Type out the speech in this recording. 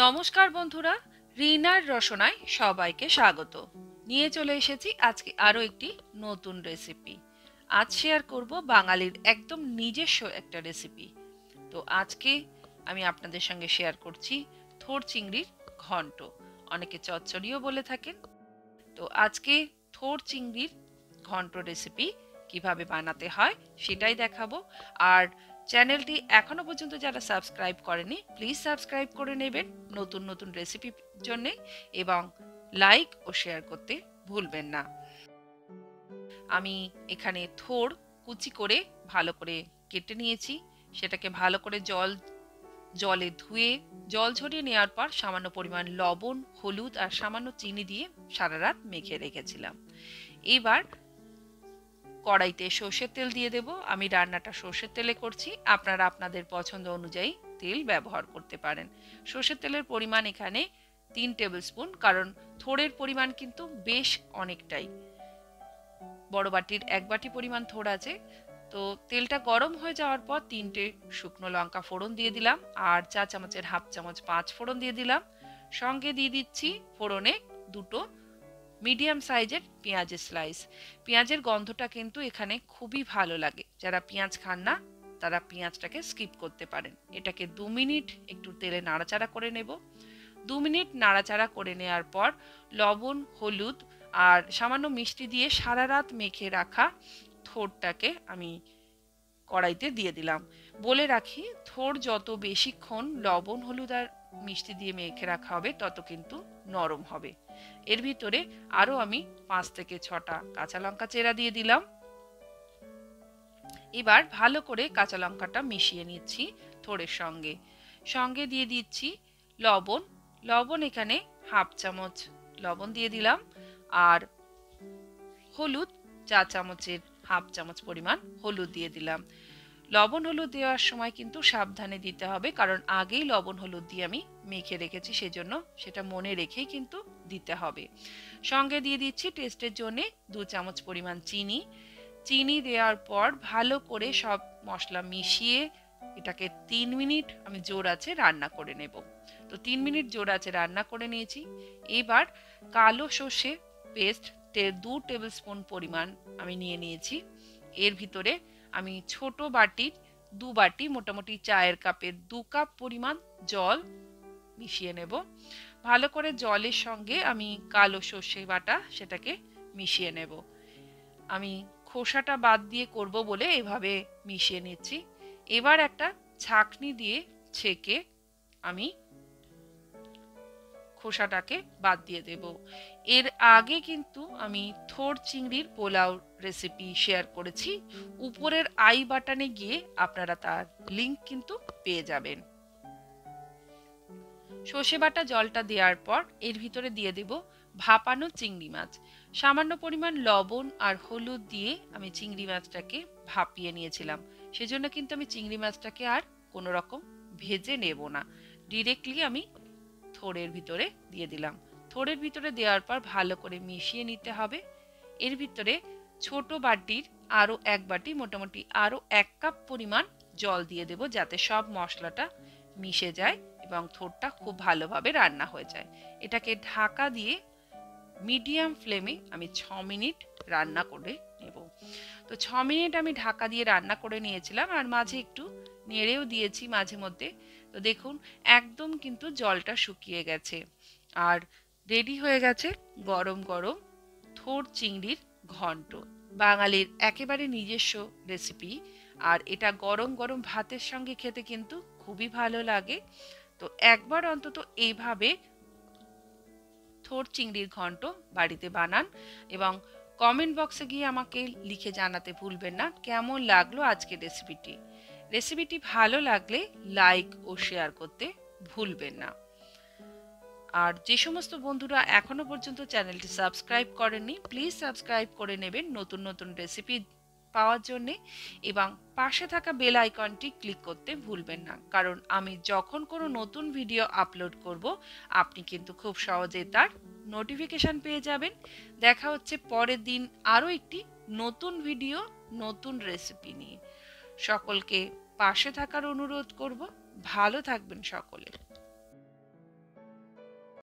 নমস্কার বন্ধুরা, রিনার রসনায় সবাইকে স্বাগত। নিয়ে চলে এসেছি আজকে আরো একটি নতুন রেসিপি। আজ শেয়ার করব বাঙালির একদম নিজস্ব একটা রেসিপি। তো আজকে আমি আপনাদের সঙ্গে শেয়ার করছি থোর চিংড়ির ঘন্ট, অনেকে চচ্চড়িও বলে থাকেন। তো আজকে থোর চিংড়ির ঘন্ট রেসিপি কিভাবে বানাতে হয় সেটাই দেখাবো। আর চ্যানেলটি এখনো পর্যন্ত যারা সাবস্ক্রাইব করেনি প্লিজ সাবস্ক্রাইব করে নেবেন নতুন নতুন রেসিপির জন্য, এবং লাইক ও শেয়ার করতে ভুলবেন না। আমি এখানে থোর কুচি করে ভালো করে কেটে নিয়েছি। সেটাকে ভালো করে জলে ধুয়ে জল ঝরিয়ে নেওয়ার পর সামান্য পরিমাণ লবণ, হলুদ আর সামান্য চিনি দিয়ে সারা রাত মেখে রেখেছিলাম। এবার কড়াইতে সর্ষের তেল দিয়ে দেব। আমি রান্নাটা সর্ষের তেলে করছি, আপনারা আপনাদের পছন্দ অনুযায়ী তেল ব্যবহার করতে পারেন। সর্ষের তেলের পরিমাণ এখানে 3 টেবিল স্পুন, কারণ থোড়ের পরিমাণ কিন্তু বেশ অনেকটাই। বড় বাটির 1 বাটি পরিমাণ থোড় আছে। তো তেলটা গরম হয়ে যাওয়ার পর 3টে শুকনো লঙ্কা ফোড়ন দিয়ে দিলাম, আর চা চামচের হাফ চামচ 5 ফোড়ন দিয়ে দিলাম। সঙ্গে দিয়ে দিচ্ছি ফোড়নে 2টো মিডিয়াম সাইজের পেঁয়াজের স্লাইস। পেঁয়াজের গন্ধটা কিন্তু এখানে খুবই ভালো লাগে। যারা পেঁয়াজ খান না তারা পেঁয়াজটাকে স্কিপ করতে পারেন। এটাকে 2 মিনিট একটু তেলে নাড়াচাড়া করে নেব। 2 মিনিট নাড়াচাড়া করে নেওয়ার পর লবণ, হলুদ আর সামান্য মিষ্টি দিয়ে সারা রাত মেখে রাখা থোরটাকে আমি কড়াইতে দিয়ে দিলাম। বলে রাখি, থোর যত বেশিক্ষণ লবণ, হলুদ আর মিষ্টি দিয়ে মেখে রাখা হবে তত কিন্তু নরম হবে। এর ভিতরে আরো আমি 5 থেকে 6টা কাঁচা লঙ্কা চেরা দিয়ে দিলাম। এবার ভালো করে কাঁচা লঙ্কাটা মিশিয়ে নিচ্ছি থোড়ের সঙ্গে। সঙ্গে দিয়ে দিচ্ছি লবণ। লবণ এখানে হাফ চামচ লবণ দিয়ে দিলাম, আর হলুদ চা চামচের হাফ চামচ পরিমাণ হলুদ দিয়ে দিলাম। লবণ হলুদ দেওয়ার সময় কিন্তু সাবধানে দিতে হবে, কারণ আগেই লবণ হলুদ দিয়ে আমি মেখে রেখেছি, সেজন্য সেটা মনে রেখেই কিন্তু দিতে হবে। সঙ্গে দিয়ে দিচ্ছি টেস্টের জন্য 2 চামচ পরিমাণ চিনি। চিনি দেওয়ার পর ভালো করে সব মশলা মিশিয়ে এটাকে 3 মিনিট আমি জোর আছে রান্না করে নেব। তো 3 মিনিট জোর আছে রান্না করে নিয়েছি। এবার কালো সর্ষে পেস্ট 2 টেবিল স্পুন পরিমাণ আমি নিয়ে নিয়েছি। এর ভিতরে আমি ছোট বাটির 2 বাটি, মোটামুটি চায়ের কাপের 2 কাপ পরিমাণ জল মিশিয়ে নেব। ভালো করে জলের সঙ্গে আমি কালো সর্ষে বাটা সেটাকে মিশিয়ে নেব। আমি খোসাটা বাদ দিয়ে করব বলে এভাবে মিশিয়ে নিচ্ছি। এবার একটা ছাঁকনি দিয়ে ছেঁকে আমি খোসাটাকে বাদ দিয়ে দেব। এর আগে কিন্তু আমি থোর চিংড়ির পোলাও রেসিপি শেয়ার করেছি, উপরের আই বাটনে গিয়ে আপনারা তার লিংক কিন্তু পেয়ে যাবেন। সর্ষে বাটা জলটা দেওয়ার পর এর ভিতরে দিয়ে দেব ভাপানো চিংড়ি মাছ। সামান্য পরিমাণ লবণ আর হলুদ দিয়ে আমি চিংড়ি মাছটাকে ভাপিয়ে নিয়েছিলাম। সেজন্য কিন্তু আমি চিংড়ি মাছটাকে আর কোনো রকম ভেজে নেব না, ডিরেক্টলি আমি থোড়ের ভিতরে দিয়ে দিলাম। থোড়ের ভিতরে দেওয়ার পর ভালো করে মিশিয়ে নিতে হবে। এর ভিতরে ছোট বাটির আরো 1 বাটি, মোটামুটি আরো 1 কাপ পরিমাণ জল দিয়ে দেব, যাতে সব মশলাটা মিশে যায় এবং থোড়টা খুব ভালোভাবে রান্না হয়ে যায়। এটাকে ঢাকা দিয়ে মিডিয়াম ফ্লেমে আমি 6 মিনিট রান্না করে নেব। তো 6 মিনিট আমি ঢাকা দিয়ে রান্না করে নিয়েছিলাম, আর মাঝে একটু নেড়েও দিয়েছি মাঝে মধ্যে। তো দেখুন একদম কিন্তু জলটা শুকিয়ে গেছে, আর রেডি হয়ে গেছে গরম গরম থোর চিংড়ির ঘন্ট, বাঙালির একেবারে নিজস্ব রেসিপি। আর এটা গরম গরম ভাতের সঙ্গে খেতে কিন্তু খুবই ভালো লাগে। তো একবার অন্তত এইভাবে থোর চিংড়ির ঘন্ট বাড়িতে বানান, এবং কমেন্ট বক্সে গিয়ে আমাকে লিখে জানাতে ভুলবেন না কেমন লাগলো আজকের রেসিপিটি। রেসিপিটি ভালো লাগলে লাইক ও শেয়ার করতে ভুলবেন না। আর যে সমস্ত বন্ধুরা এখনো পর্যন্ত চ্যানেলটি সাবস্ক্রাইব করেননি প্লিজ সাবস্ক্রাইব করে নেবেন নতুন নতুন রেসিপি পাওয়ার জন্য, এবং পাশে থাকা বেল আইকনটি ক্লিক করতে ভুলবেন না, কারণ আমি যখন কোনো নতুন ভিডিও আপলোড করব আপনি কিন্তু খুব সহজে তার নোটিফিকেশন পেয়ে যাবেন। দেখা হচ্ছে পরের দিন আরও একটি নতুন ভিডিও, নতুন রেসিপি নিয়ে। সকলকে পাশে থাকার অনুরোধ করব। ভালো থাকবেন সকলে।